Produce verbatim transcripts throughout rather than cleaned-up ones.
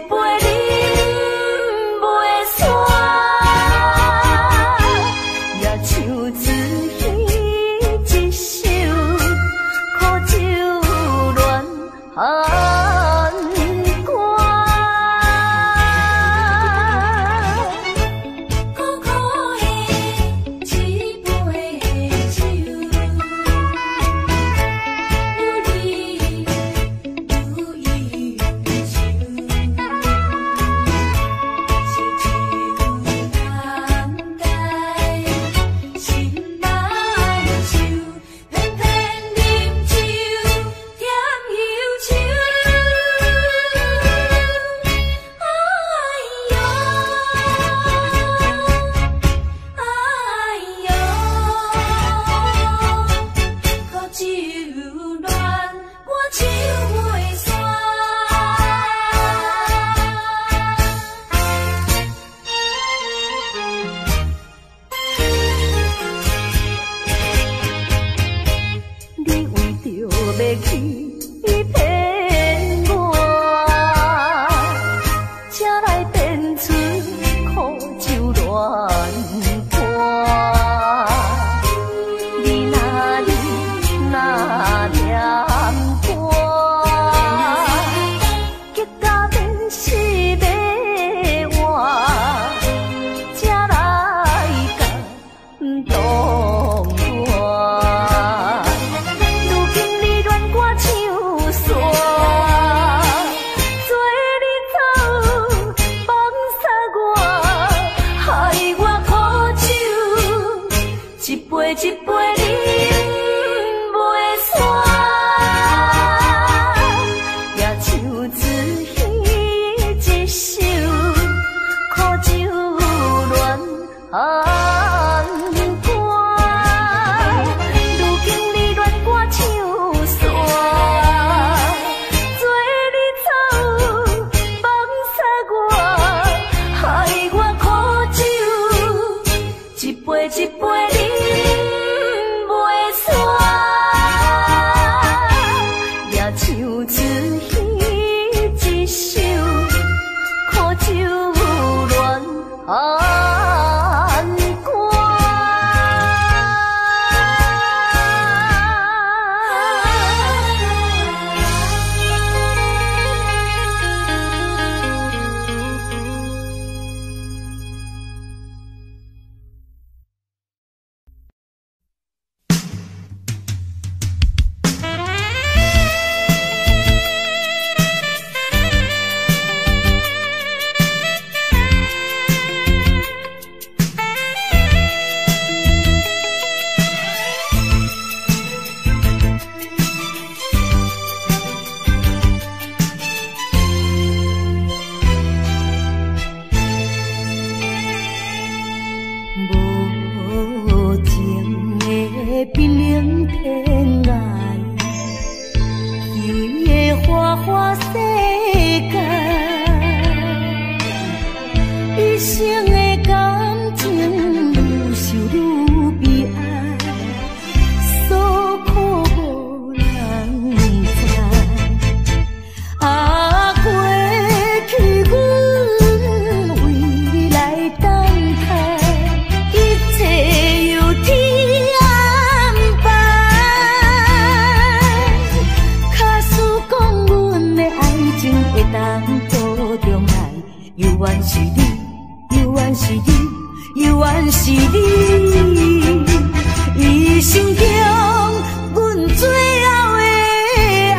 杯饮袂煞，也像自己一首苦酒乱寒歌。苦苦的一杯酒，有你有伊的手，是酒难解，心难收，偏偏饮酒添忧愁。哎呦，哎呦，苦酒乱，我唱袂煞。你为着要去骗我，才来变出苦酒乱歌。你哪里哪念歌，结果变是要我，才来甲唔懂我。如今你乱我唱煞，做你走，放煞我，害我苦酒一杯一杯饮袂煞，也像自己一首苦酒乱寒歌。如今你乱我唱煞，做你走，放煞我，害我苦酒一杯一杯饮袂煞，也像自己一首苦酒乱寒歌。无情的冰冷天涯，虚伪的花花世界，一生的感情愈想愈悲哀，所苦无人知。啊，过去阮为你来等待，一切由天安排。假使讲阮的爱情会当保重来，犹原是你，犹原是你，犹原是你，一生中阮最后的爱。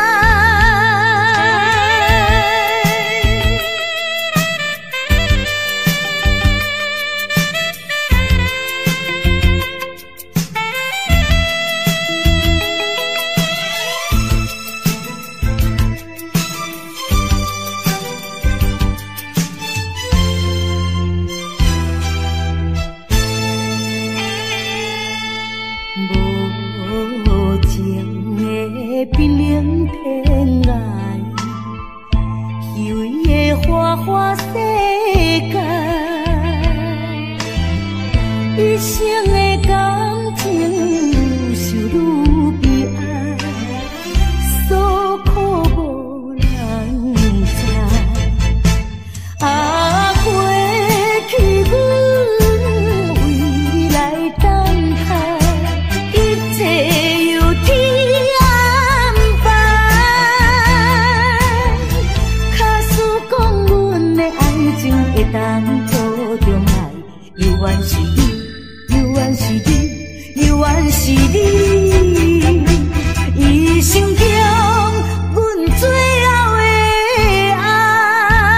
无情的冰冷天涯，虚伪的花花世界，一生的感情愈想愈悲哀，所苦无人知。 远是你，犹原是你，犹原是你，伊心中阮最后的爱。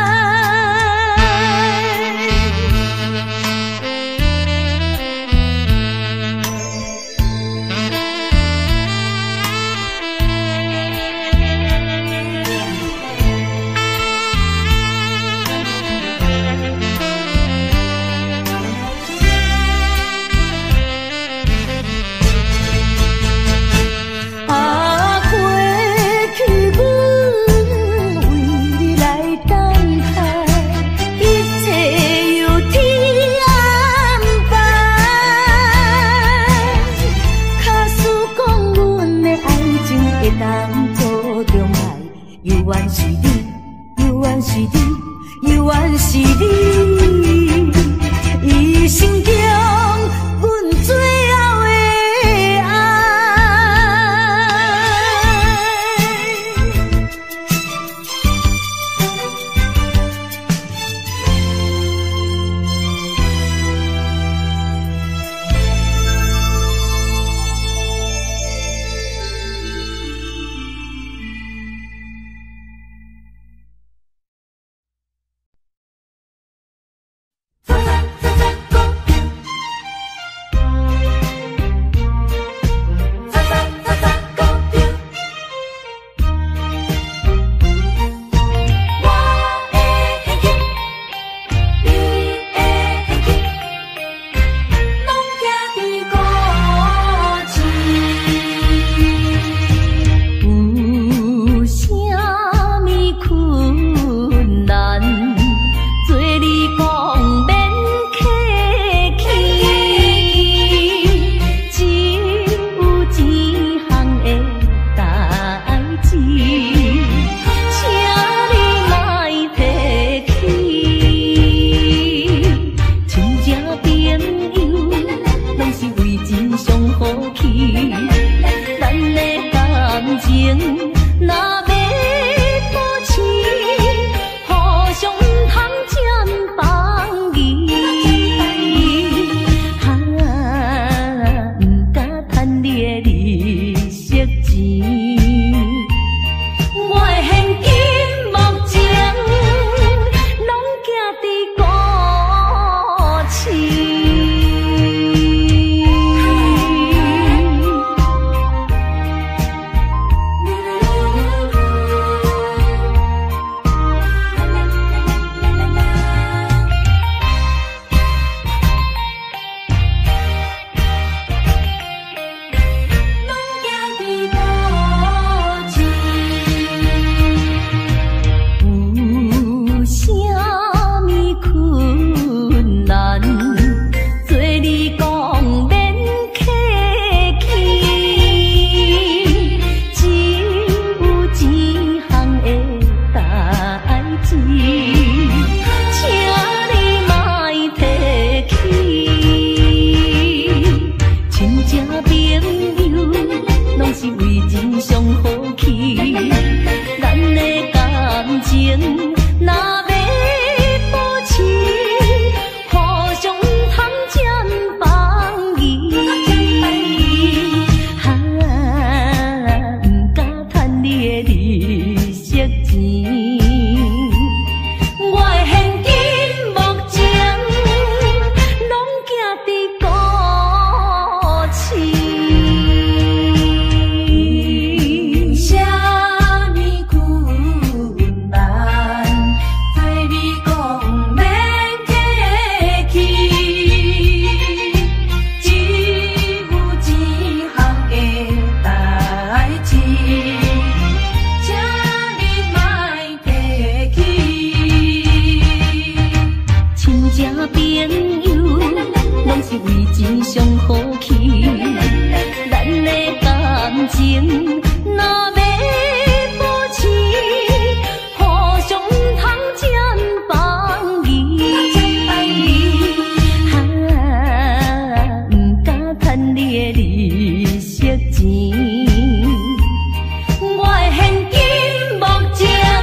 犹原是你，犹原是你，犹原是你，伊心中阮最后的爱。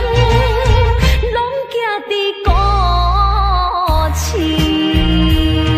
在孤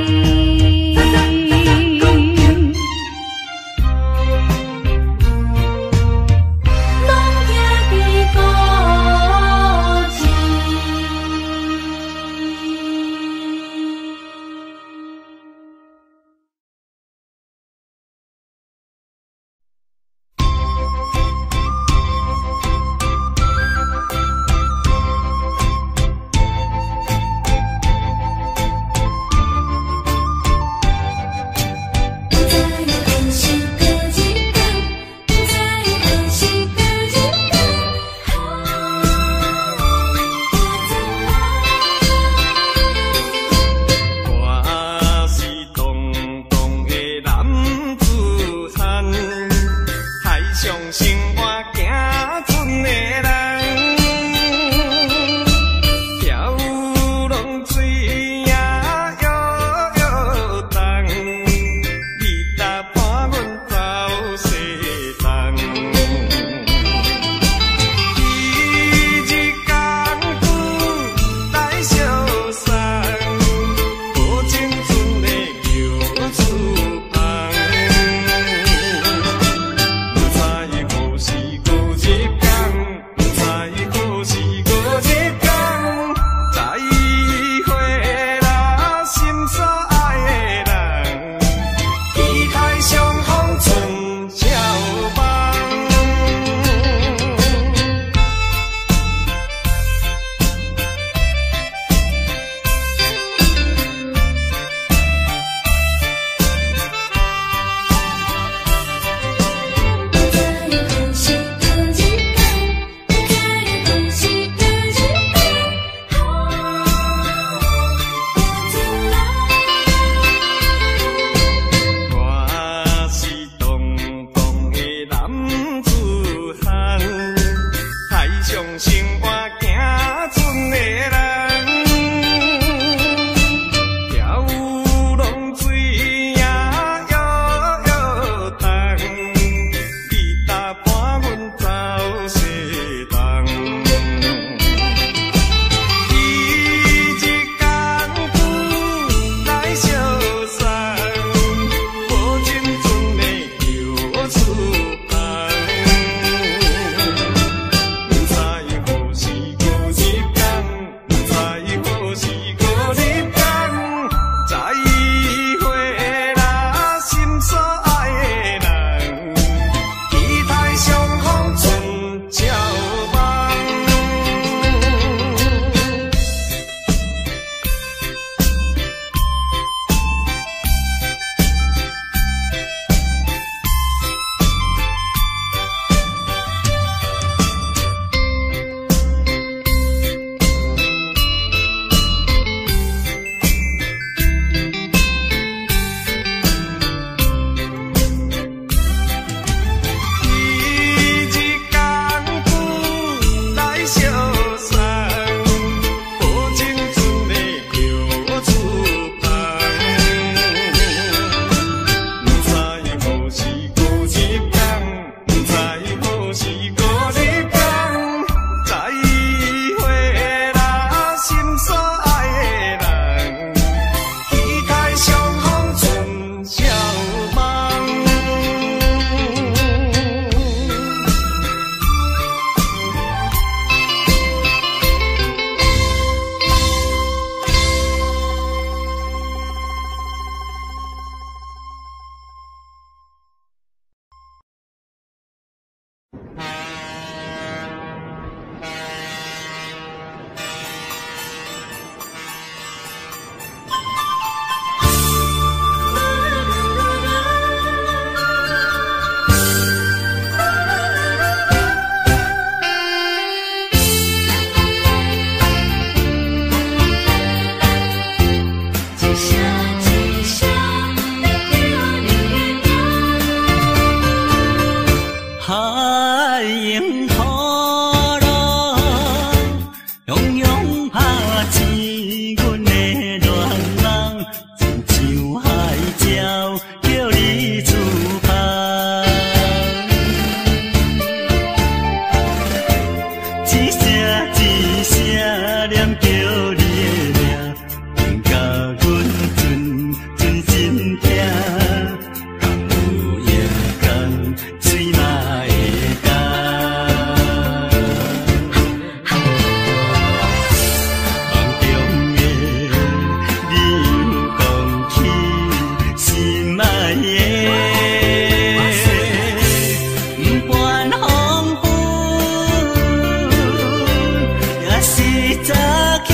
心的人。跳舞浪水也摇摇动，你搭伴阮走西东。伊日工夫来相送，无情阵的叫出香。不知何时搁日天，不知何时搁日天，再会啦，心所爱的人，期待相逢春照梦。伊日工夫来相送，无情阵的叫出香。不知何时搁日天，不知何时搁日天，再会啦，心所爱的人，期待相逢春照梦。 一声一声的叫你海迎波浪，洋洋拍起阮的恋梦，亲像海鸟叫你出航。一声一声念叫你的名，令甲阮阵阵心痛。敢有影天水嘛会干？梦中的你有讲起心爱的，不管风雨，也是早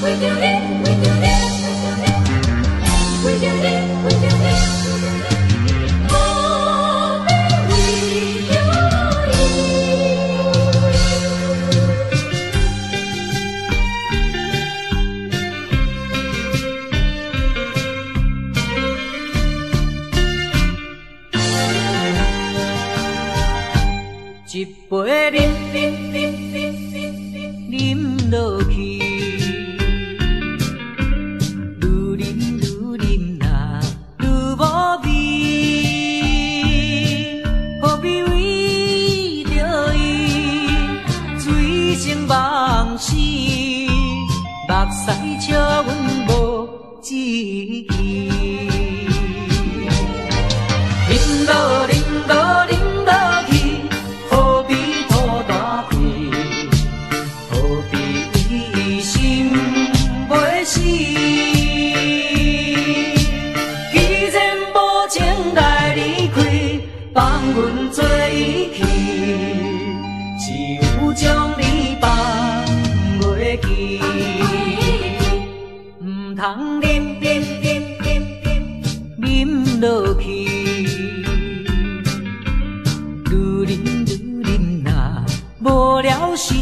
为着你，为着你，为着你，为着你，何必为着伊？一杯饮饮饮饮饮落去。目屎笑阮无志气，饮落饮落饮落去，何必吐大气？何必心袂死？既然无情来离开，放阮做伊去，只有将你放袂记。唔通啉啉啉啉啉啉落去，愈啉愈啉呐无了时，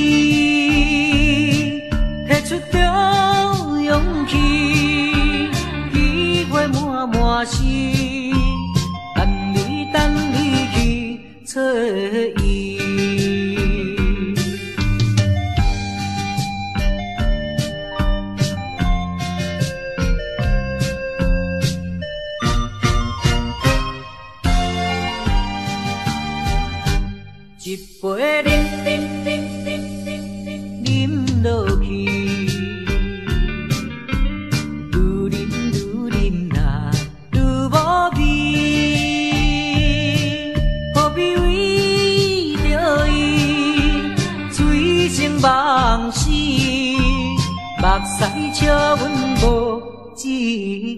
摕出着勇气，机会满满是，等你等你去找伊。一杯饮饮饮饮饮饮落去，愈饮愈啉呐愈无味，何必为着伊醉生梦死？目屎笑阮无志气，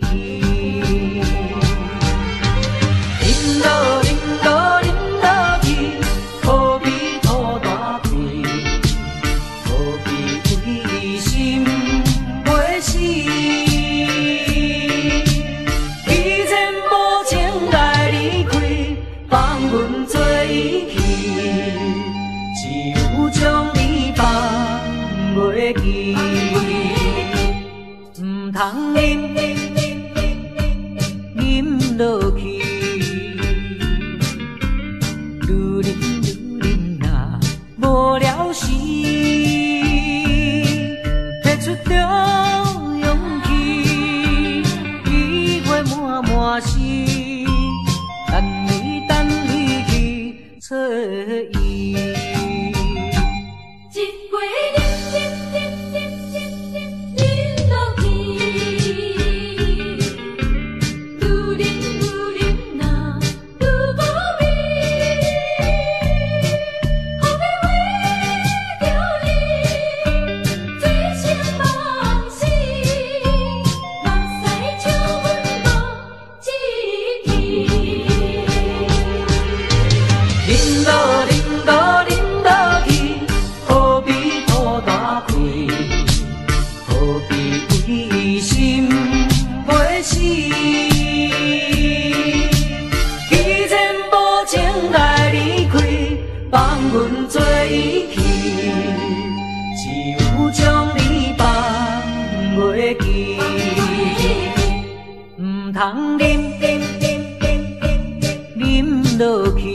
饮落饮落饮落去。何必吐大气？何必为心袂死？既然无情来离开，放阮做伊去，只有将你放袂记。唔通啉啉啉啉落去，愈啉。无了时，摕出着勇气，机会满满是，等你等你去找伊。一杯饮饮饮饮饮饮落去，愈啉愈啉呐愈无味。放阮做伊去，只有将你放袂记。唔通啉啉啉啉啉落去，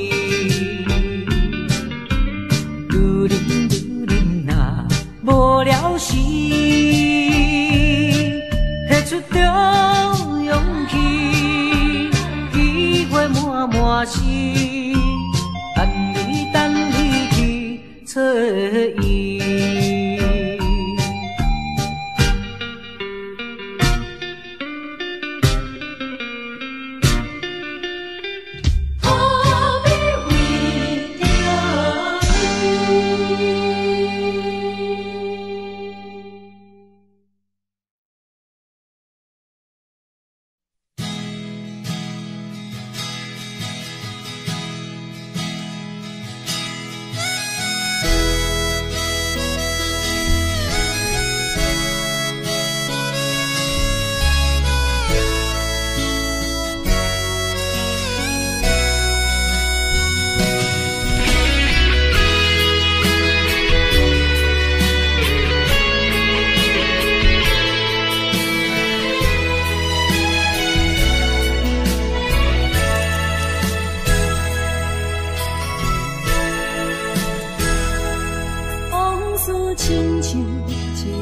愈啉愈啉呐无了时，摕出着勇气，机会满满是。等你去找伊。何必为着伊？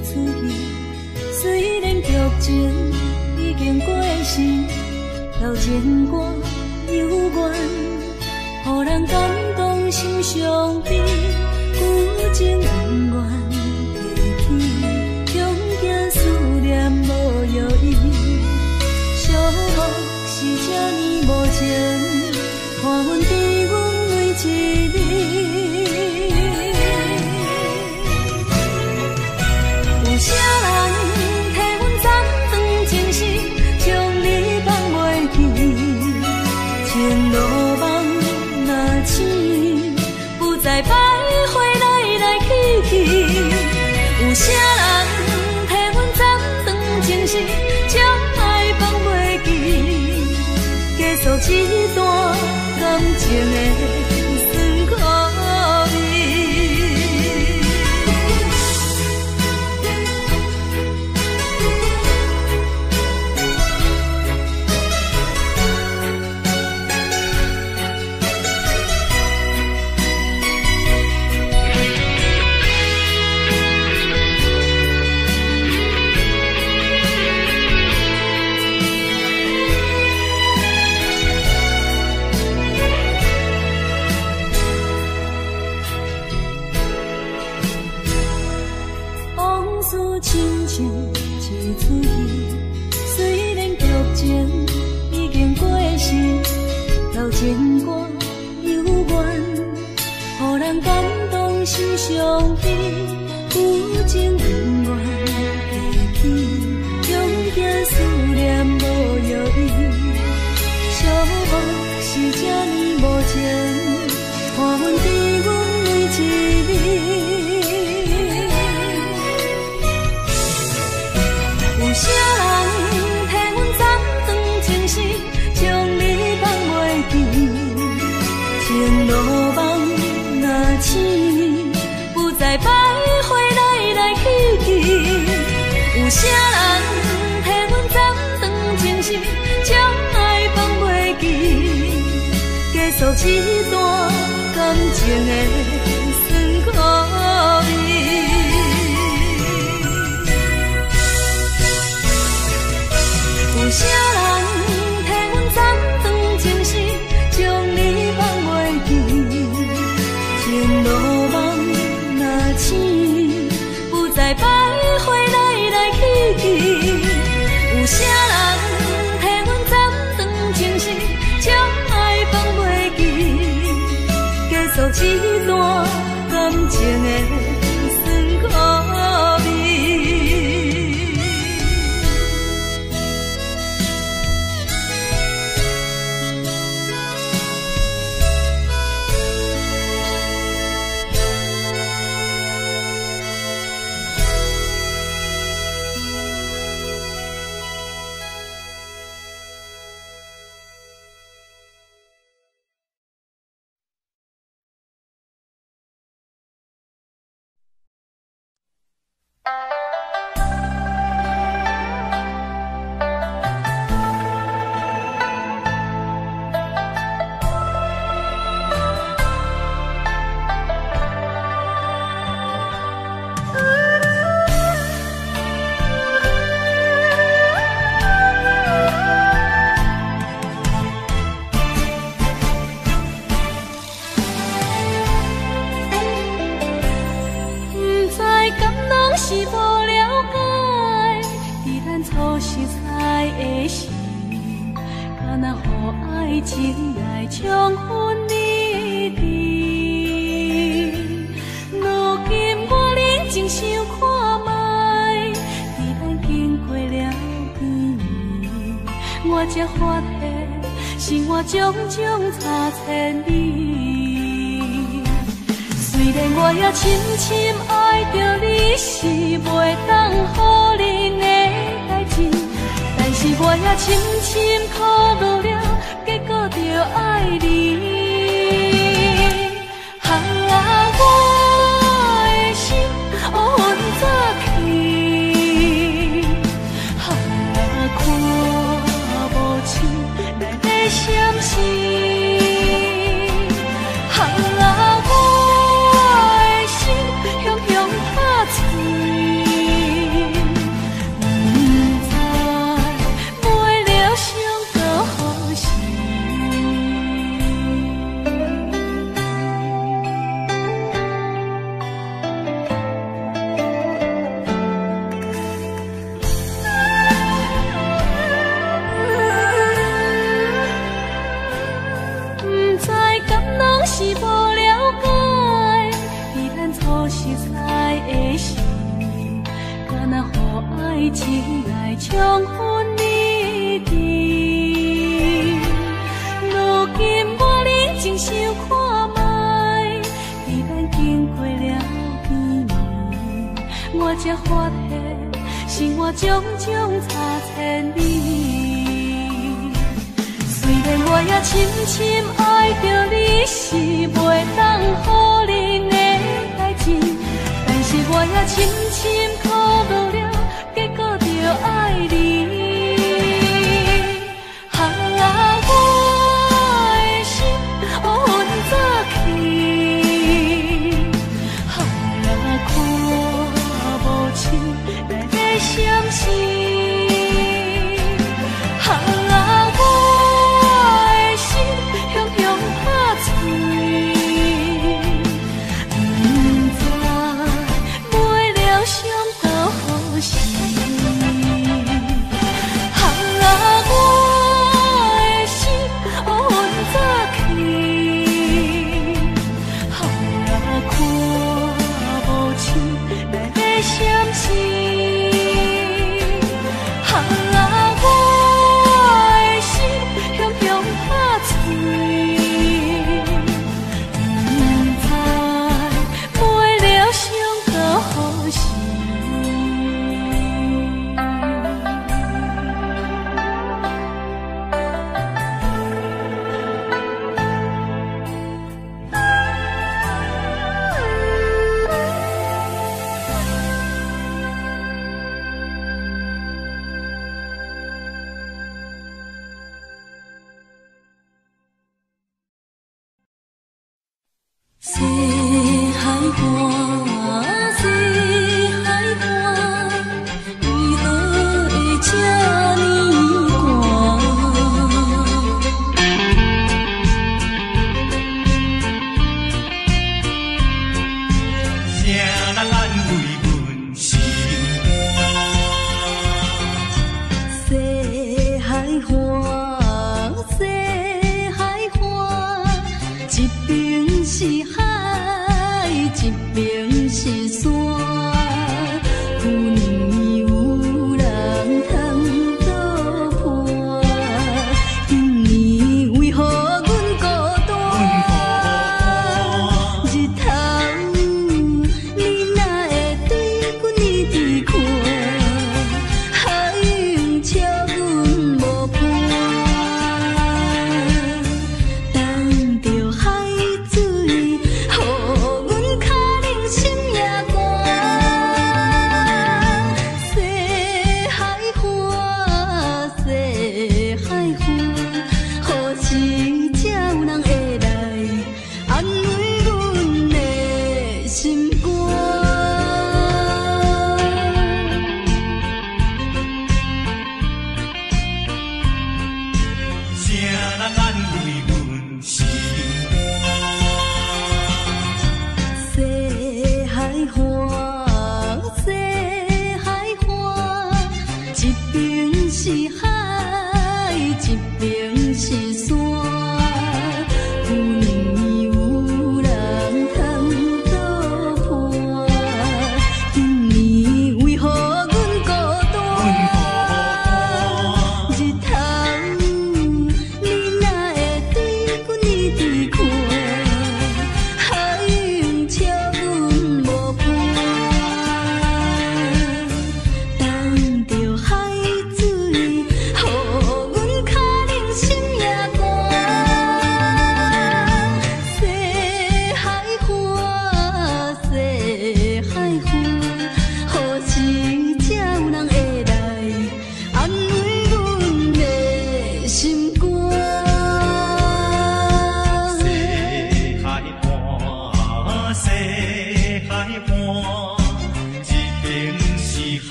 出去。虽然剧情已经过时，老情歌犹原，予人感动心伤悲，旧情永远提起，强行思念无药医，寂寞是这呢无情，看阮伫阮每一日。有啥人替阮斩断情丝，将你放袂记，情路梦若醒，不再徘徊来来去去。有啥人替阮斩断情丝，将爱放袂记，结束这段感情的酸苦味。亲像一出戏，虽然剧情已经过时，老情歌犹原，予人感动心伤悲，旧情永远提起，强行思念无药医，寂寞是这呢无情，看阮伫阮每一日。有啥人替阮斩断情丝，将你放袂记，情路梦若醒，不再徘徊来来去去。有啥人替阮斩断情丝，将爱放袂记，结束这段感情的酸苦味。有啥人替阮斩断情丝，将你放袂记，情路梦若醒，不再徘徊来来去去。有啥人替阮斩断情丝，将爱放袂记，结束这段感情的酸苦味。情来冲昏你的，如今我认真想看卖，在咱经过了几年，我才发现生活种种差千里。虽然我也深深爱着你，是袂当予恁的代志，但是我也深深哭落了。结果着爱你，啊，我的心乌云早起，啊，看无清内底闪烁，啊，我的心雄雄拍碎。 爱情来充分你知。如今我认真想看卖，既然经过了几年，我才发现生活种种差千里。虽然我也深深爱着你，是袂当予人的代志，但是我也深深苦恼了，结果着爱你。啊，我的心乌云早起，啊，看无清来在闪烁。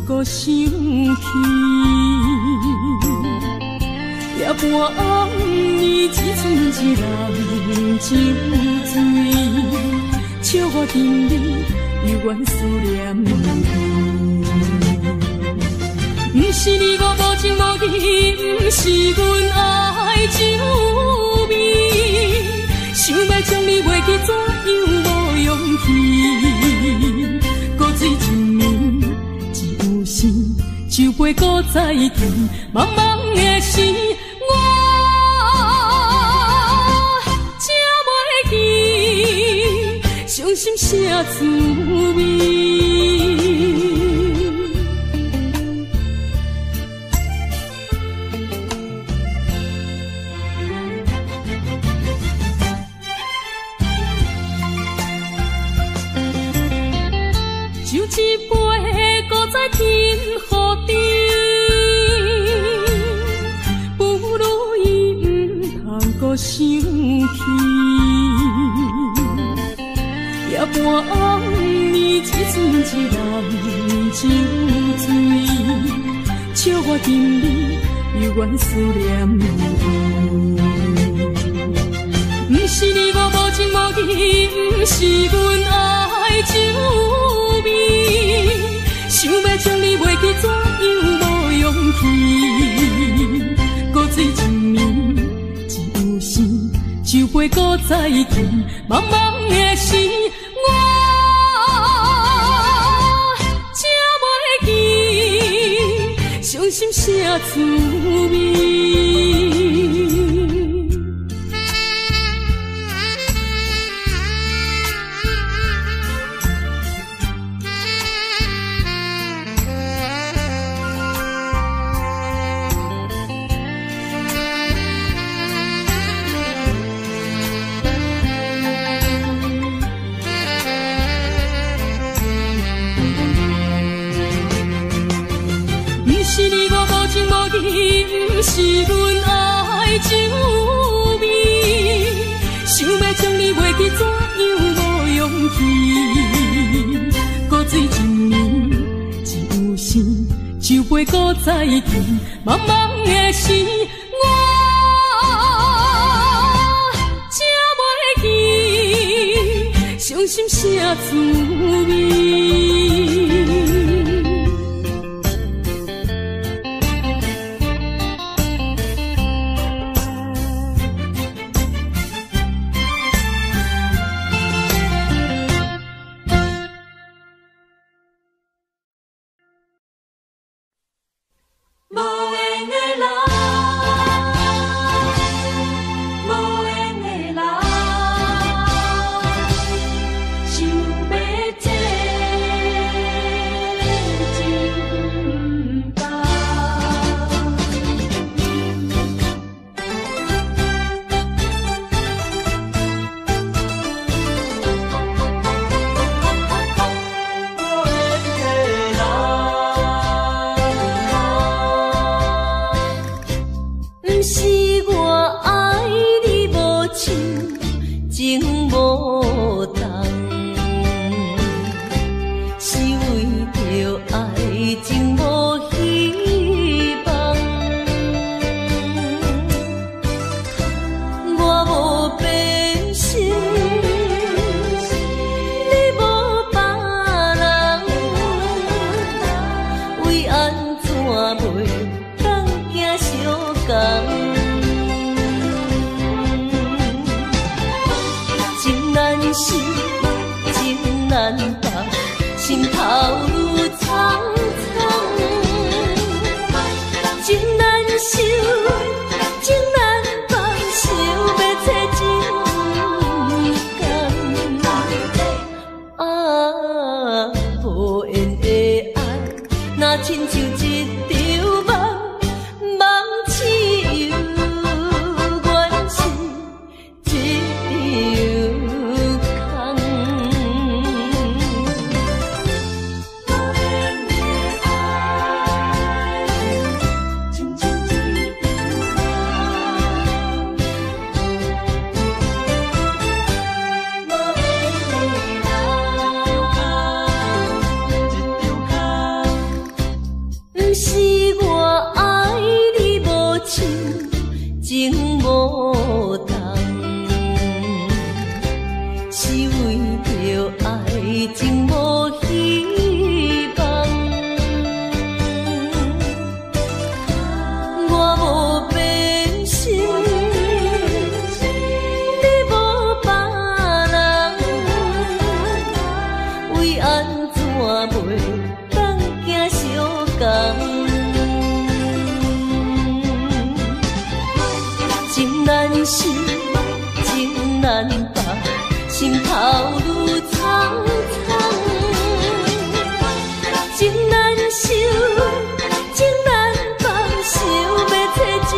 搁想起。夜半暗暝，一寸一人情醉，笑我甜蜜，犹原思念你。不是你我无情无义，不是阮爱酒味，想要将你袂记，怎样无勇气？古水一暝，只有时，酒杯搁再见，茫茫的时。伤心啥滋味？酒一杯，搁再添予你，不如伊毋通搁想起。夜半暗暝，一寸一人情醉，笑我甜蜜，犹原思念你。不是你我无情无义，不是阮爱酒味，想要将你袂记，怎样无勇气？古水一暝，只有时，酒杯搁再见，茫茫的时。伤心啥滋味？是你我无情无义，不是阮爱酒味，想要将你袂记，怎样无勇气？古水一暝，只有时，酒杯搁再见，茫茫的时，我才袂记，伤心啥滋味？ 放行相共。情难舍，情难放，心头愈苍苍。情难收，情难放，想要找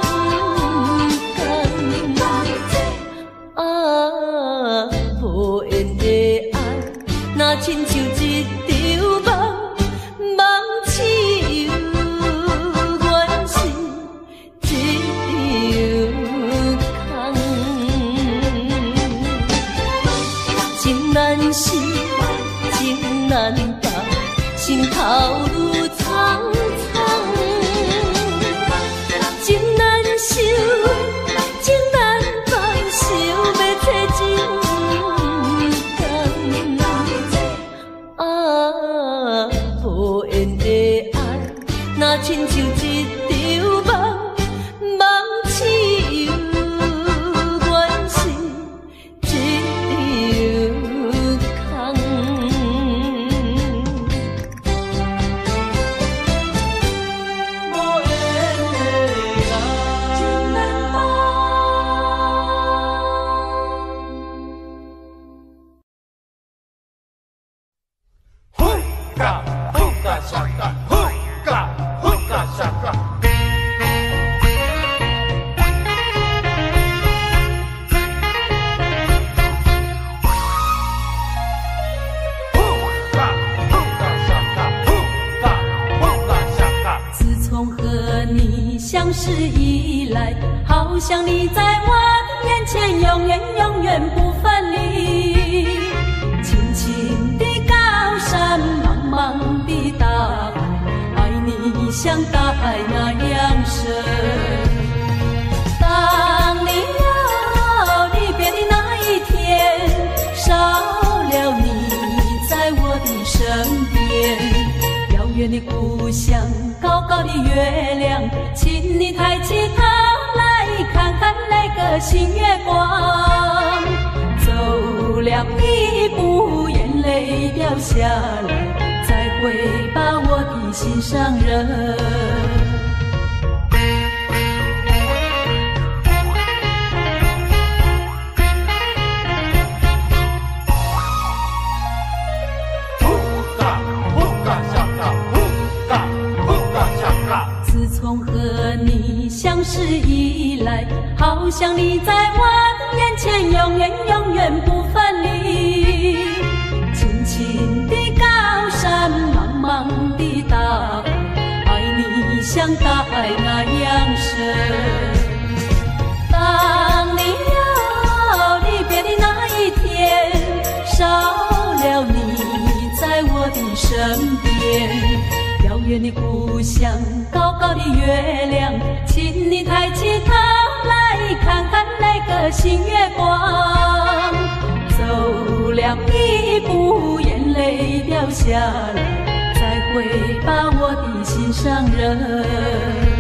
真工。啊，无缘的爱，若亲像一场梦，梦似有缘是一场空。情难舍，情难放，心头愈苍苍。情难收，情难放，想要找真工。啊，无缘的爱，若亲像一场梦，梦似有缘是一场空。无缘的爱，情难放。 呼嘎呼嘎下嘎，呼嘎呼嘎下嘎。 自从和你相识以来，好像你在我的眼前，永远永远不分离。青青的高山，茫茫的大海，爱你像大海那样深。当你要离别的那一天，少了你在我的身边。遥远的故乡，高高的月亮，请你抬起头来看看那个新月光。走了一步，眼泪掉下来，再会把我的心上人。自从和你相识以来，好像你在我的眼前，永远永远不分离。青青的高山，茫茫的大海，爱你像大海那样深。当你要离别的那一天，少了你在我的身边。遥远的故乡，高高的月亮，请你抬起头来看看那个新月光。走了一步，眼泪掉下来，再会把我的心上人。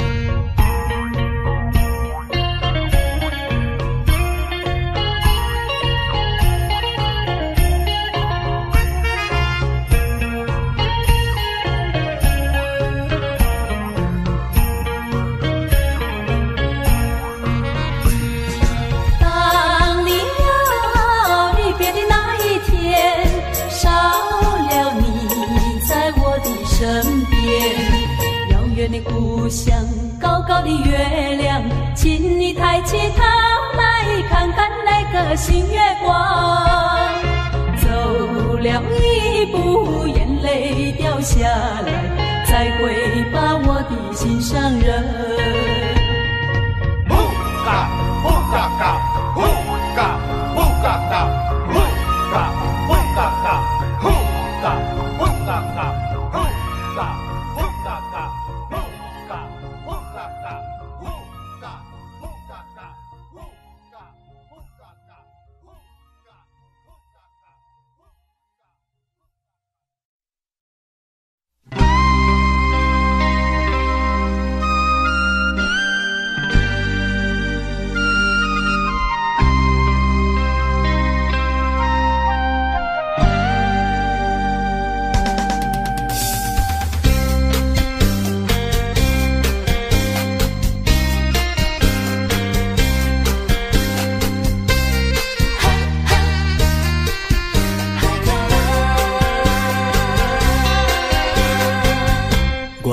身边，遥远的故乡，高高的月亮，请你抬起头来看看那个新月光。走了一步，眼泪掉下来，再会把我的心上人。 呼嘎呼嘎嘎，呼嘎呼嘎嘎，呼嘎呼嘎嘎，呼嘎呼嘎嘎。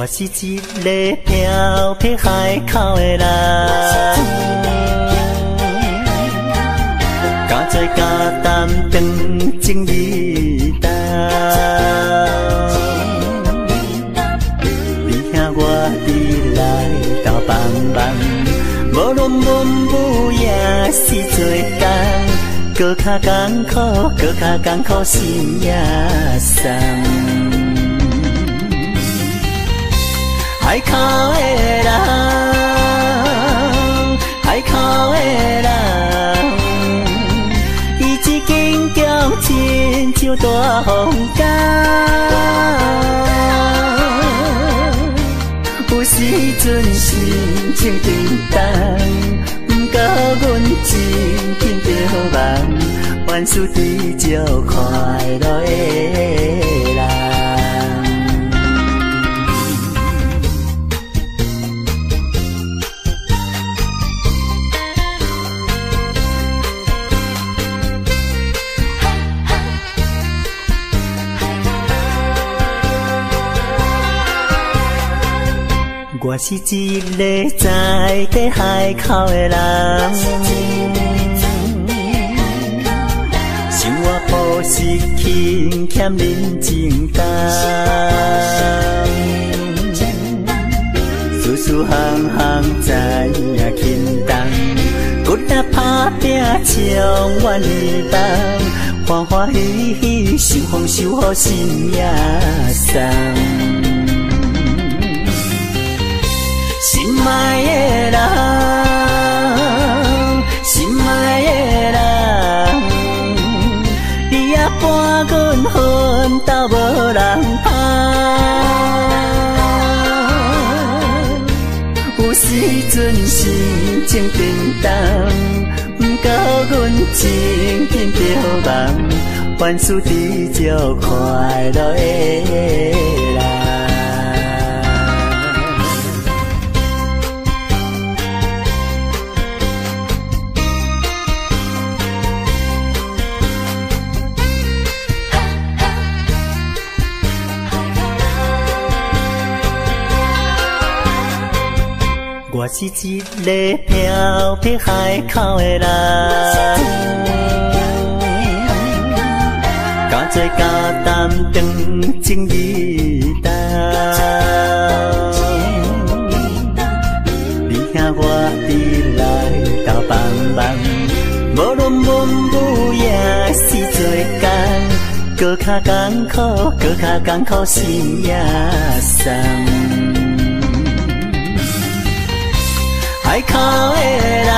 我是一个漂泊海口的人，敢做敢担当情义重。你兄我伫来斗帮忙，无论文武也是做工，搁较艰苦，搁较艰苦心也酸。海口的人，海口的人，伊一间叫亲像大风港，有时阵心情沉重，不过阮真紧着梦，万事追求快乐的人。我是一个在地海口的人，生活朴实轻欠人情重，事事行行知影轻重，骨力打拼充满希望，欢欢喜喜受风受雨心也松。心爱的人，心爱的人，你也伴阮奋斗无人拍。有时阵心情沉重，不过阮真紧着梦，万事追求快乐的人。我是一个漂泊海口的人，敢做敢担当情义重。你兄我伫来斗帮忙，无论文武也是做工，搁较艰苦，搁较艰苦心也松。海口的人，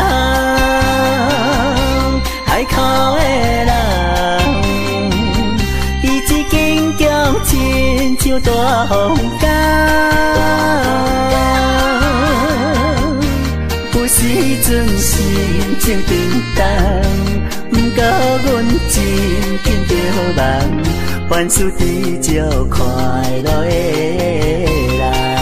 海口的人，伊一间叫亲像大风港，有时阵心情沉重，不过阮真紧着梦，万事追求快乐的人。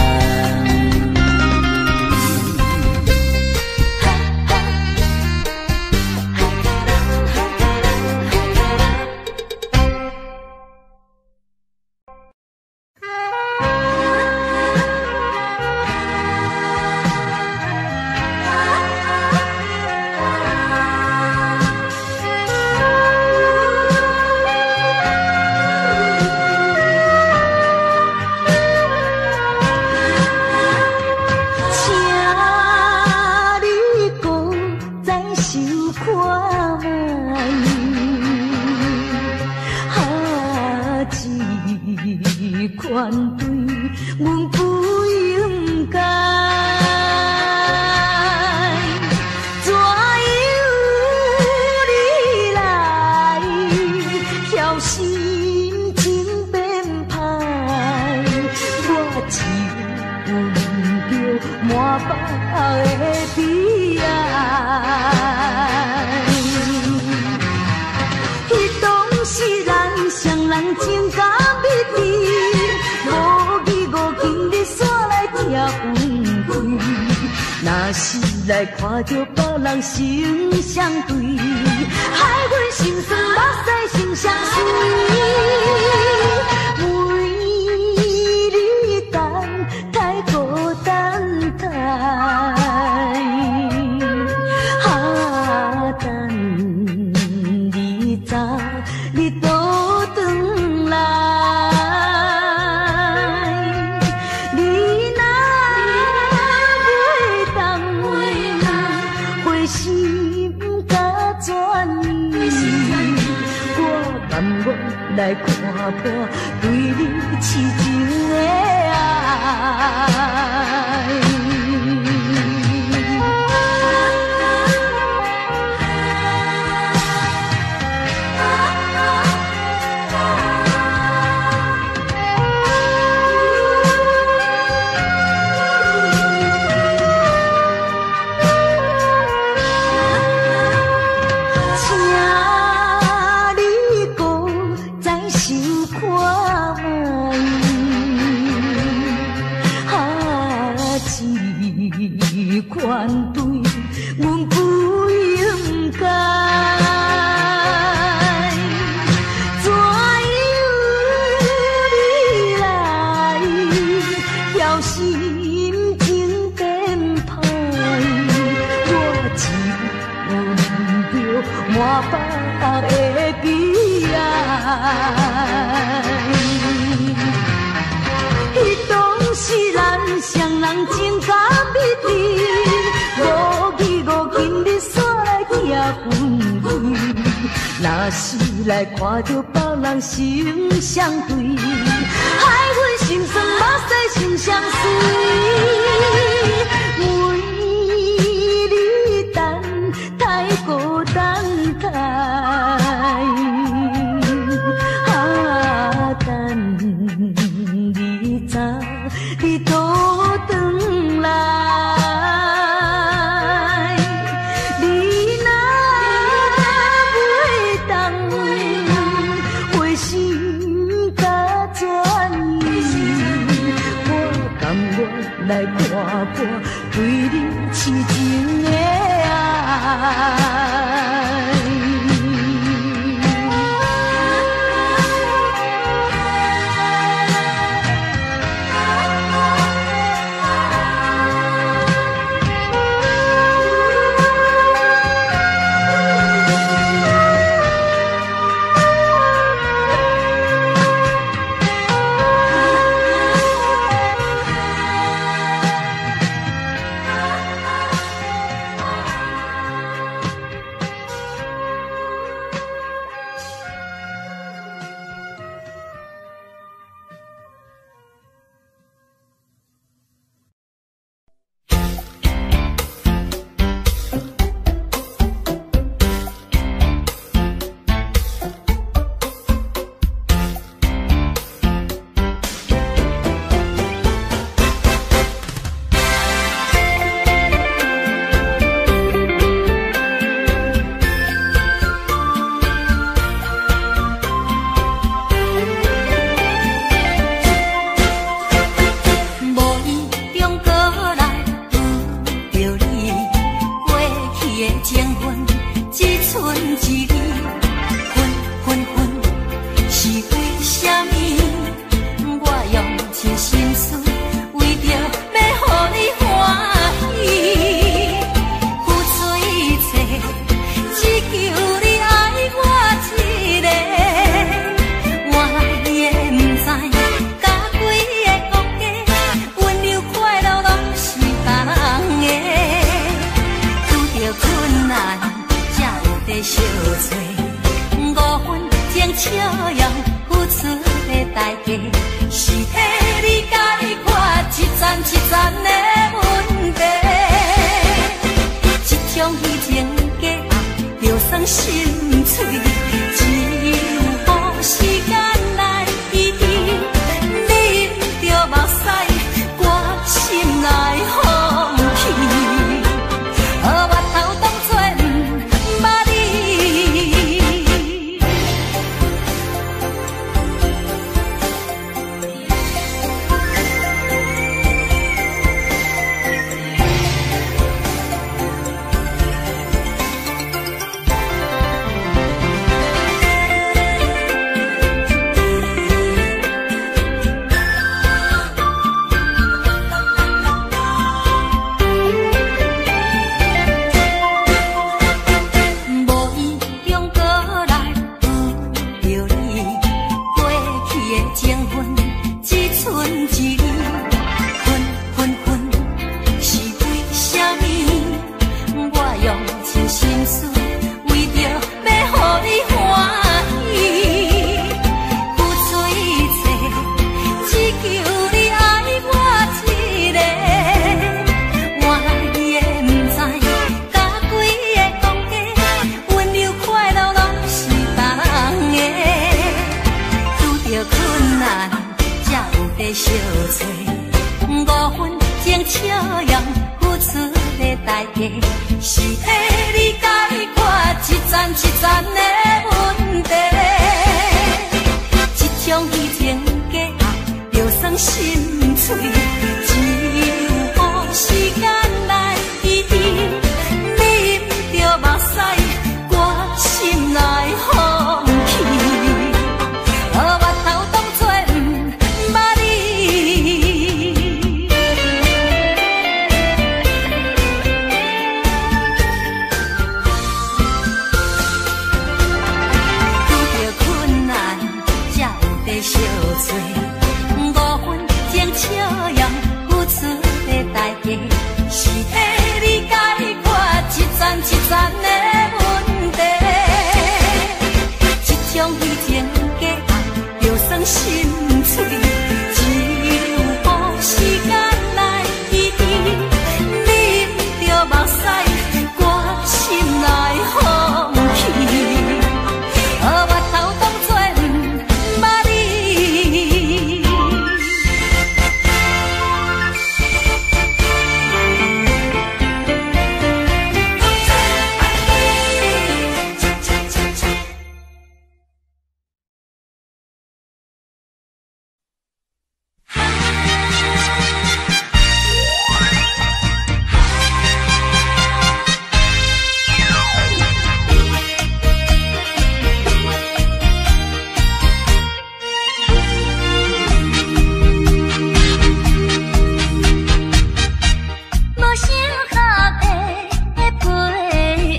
来看着别人心相对，害阮心酸，目屎心相随。为你等，等破对你痴情的爱。款对阮不应该，怎样你来叫心情变歹？我只闻着满腹的悲哀。彼当时咱双人情感蜜甜。五字五斤你煞来徛分开，若是来看着别人心相对，害阮心酸目屎心相随。为你等太孤单待，啊等你早你倒转来。来看破对你痴情的爱。 为着要予你欢喜，付出在相找，五分钟笑容付出的代价，是替你解决一层一层的问题。这种虚情假意，就算心碎，只有予时间来医治。你不着目屎，我心内放弃。我头当作不捌你，遇到困难才有地相找，五分钟笑容付出的代价，是替你解决一层一层的问题。这种虚情假意，就算心碎，只有予时间来医治。你不着目屎，我心内放弃。我头当作不捌你。无想合的陪，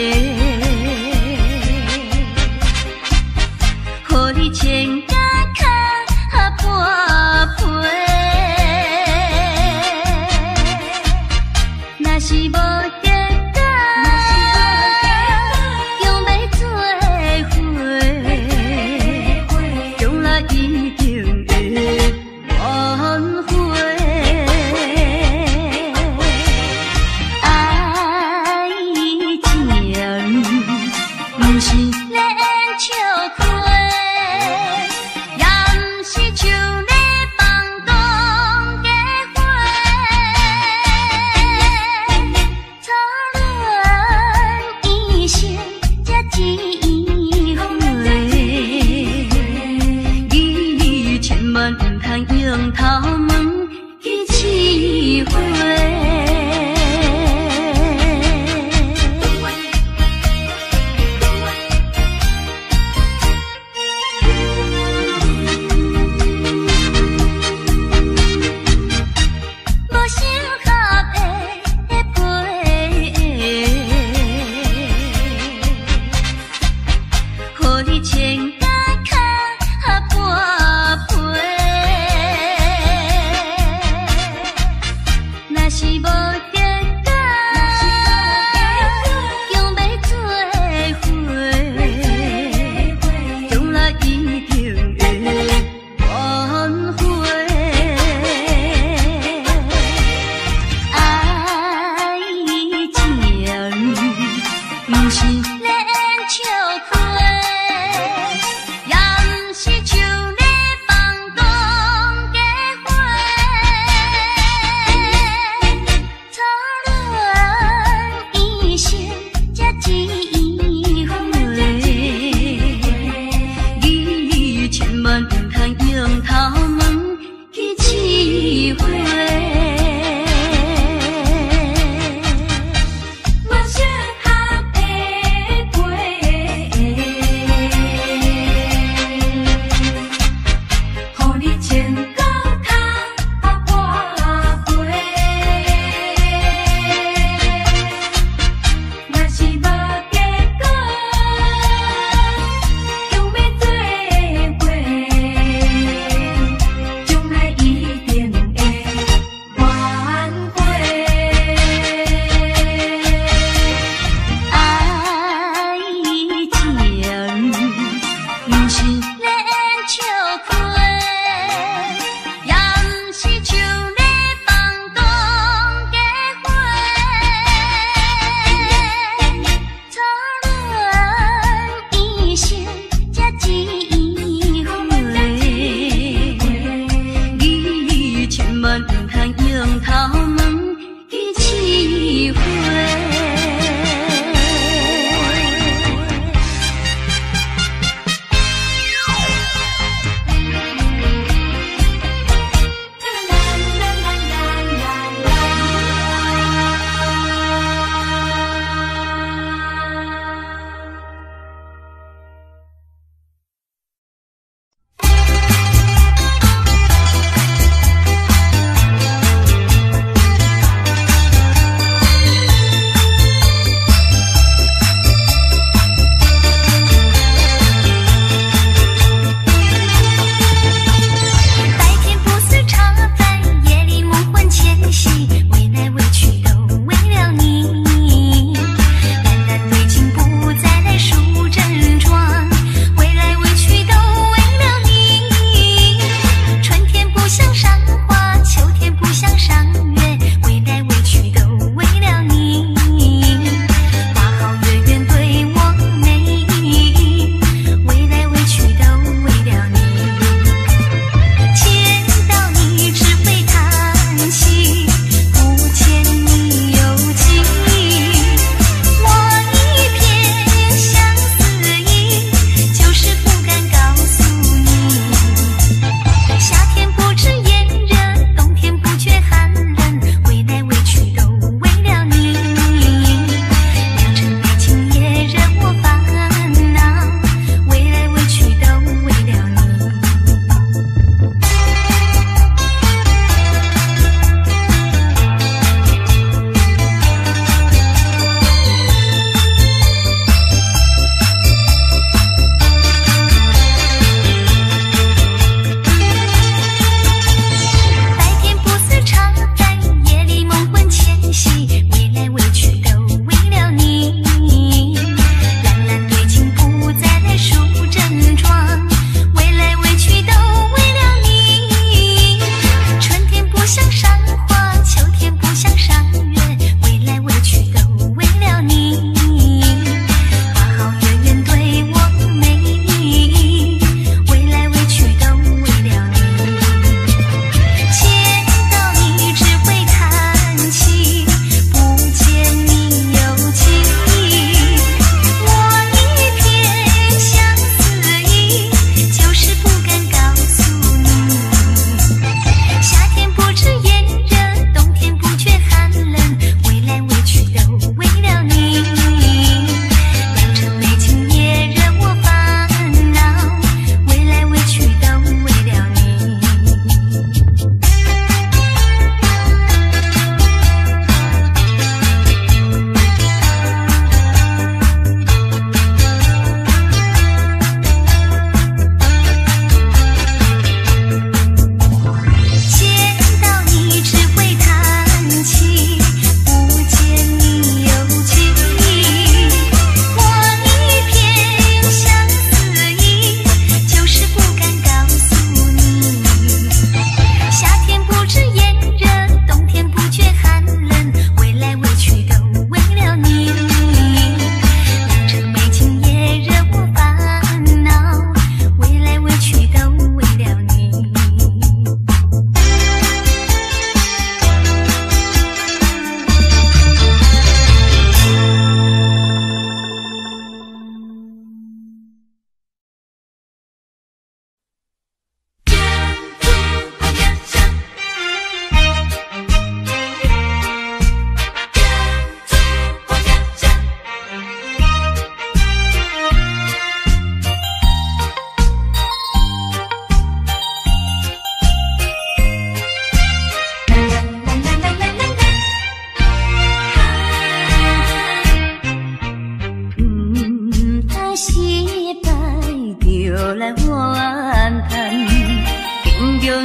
互你牵甲脚半陪。若是无结果，用要做伙，将来一定会挽回。爱情不是咧演笑话，也不是像咧放讲假话。初恋一生才一回，你千万唔通用头毛去试火。无想合的陪，互你牵甲脚半陪。若是无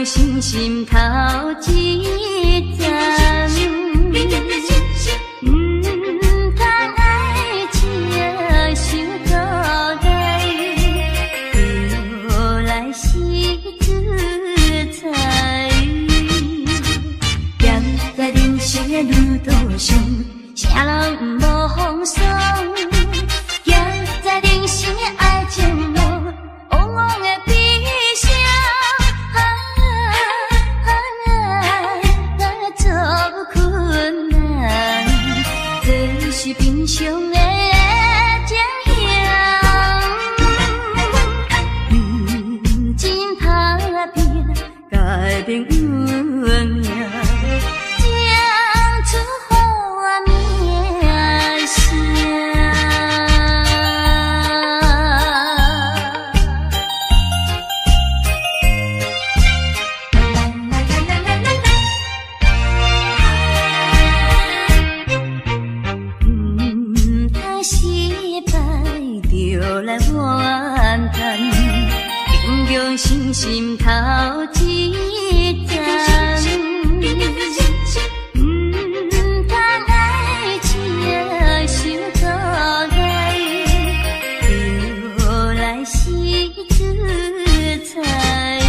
心心头一站，唔通爱情伤倒来，就来是自在。站在人生的路途上，啥人毋无风霜。站在人生的爱情路，往往的悲伤。啊啊啊，做困难，这是平常的情形。认真打拼，改变运命。来怨叹，平常心心头一站，唔通爱情伤倒来，就来是自在。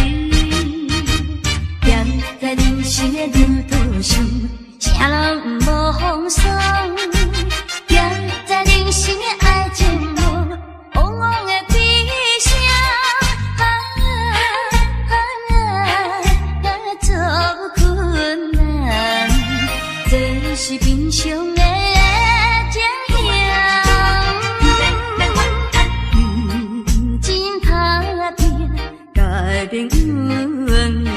站在人生的路途上，啥人毋无风霜。站在人生的爱情路，往往的悲伤。啊啊啊，做困难，这是平常的情形。认真打拼，改变运命。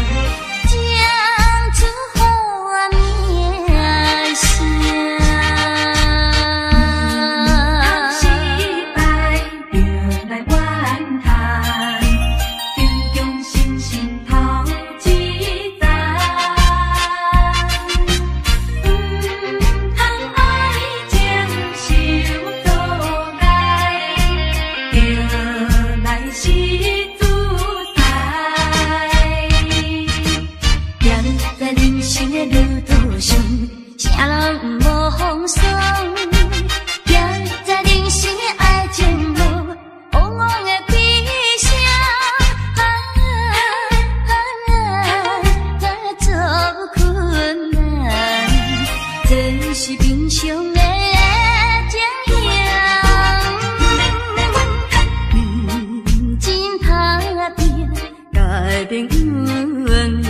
啥人毋无风霜，站在人生的爱情路，往往的悲伤。啊啊啊，做困难，这是平常的情形。认真打拼，改变运命。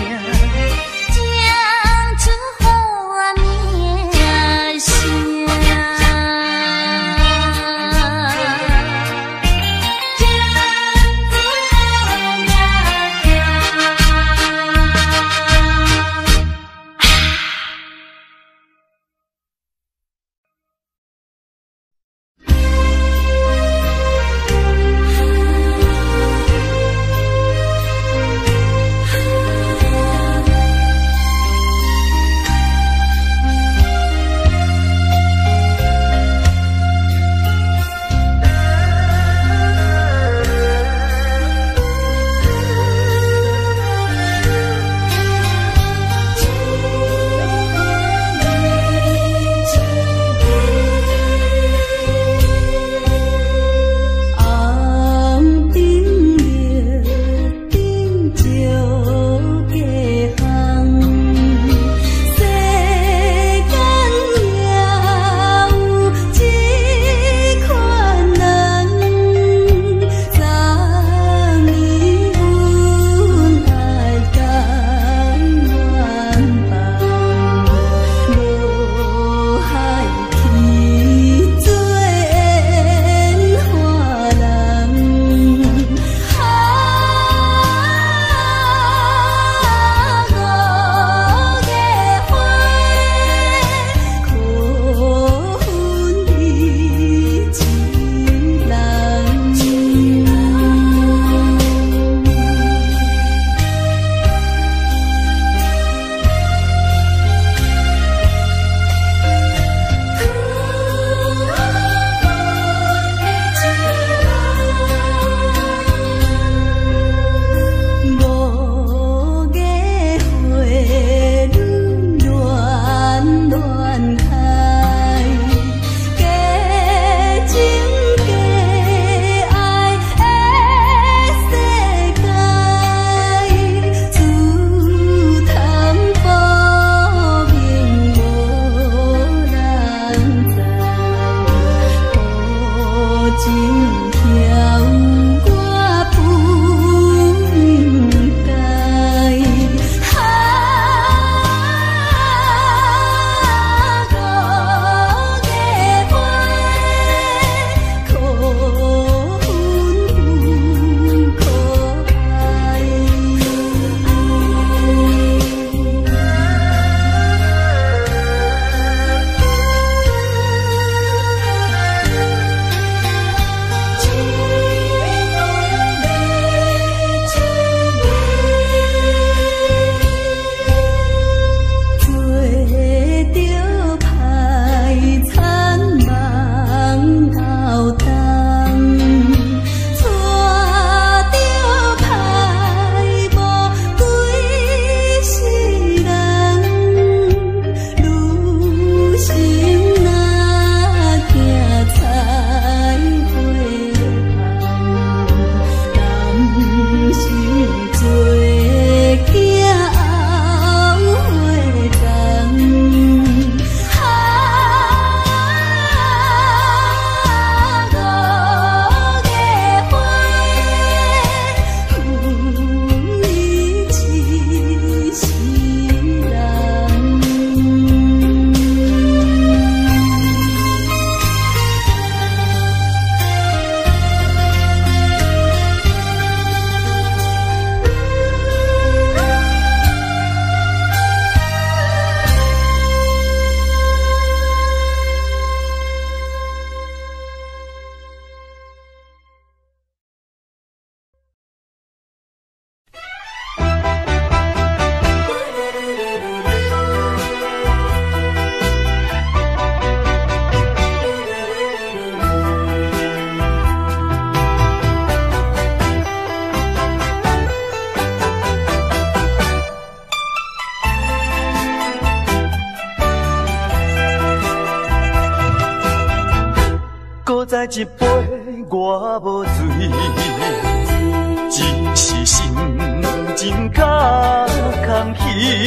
再一杯我无醉，只是心真较空虚。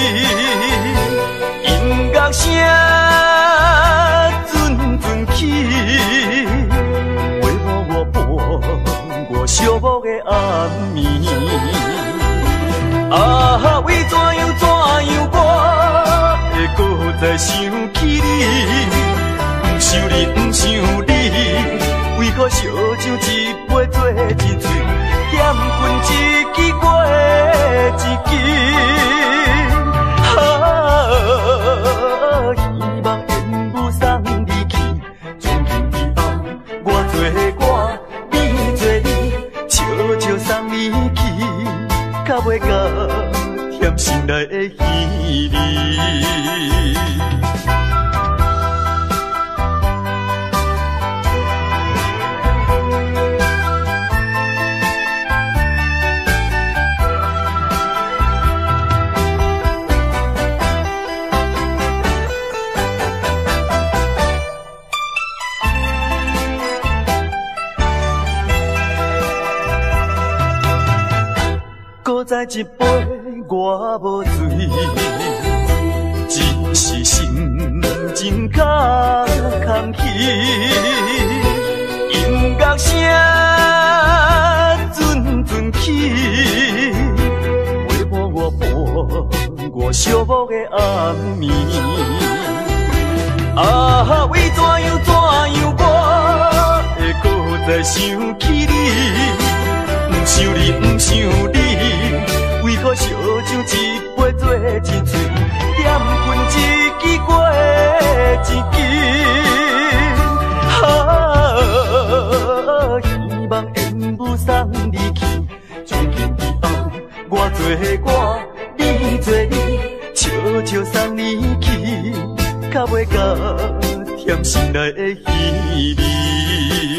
音乐声阵阵起，陪伴我伴我寂寞的暗暝。啊，为怎样怎样我会搁再想起你？不想你，不想你，为何烧酒一杯做一醉，点困一支过一支。啊，希望缘不送你去，从今以后我做我，你做你，悄悄送你去，到尾到甜心内的稀里。再一杯我无醉，只是心真较空虚。音乐声阵阵起，陪伴我伴我寂寞的暗暝。啊，为怎样怎样我会搁再想起你？不想你，不想你，为何烧酒一杯做一醉，点困一支过一支。啊，希望缘不送你去，从今以后我做我，你做你，悄悄送你去，到尾到甜心内的稀里。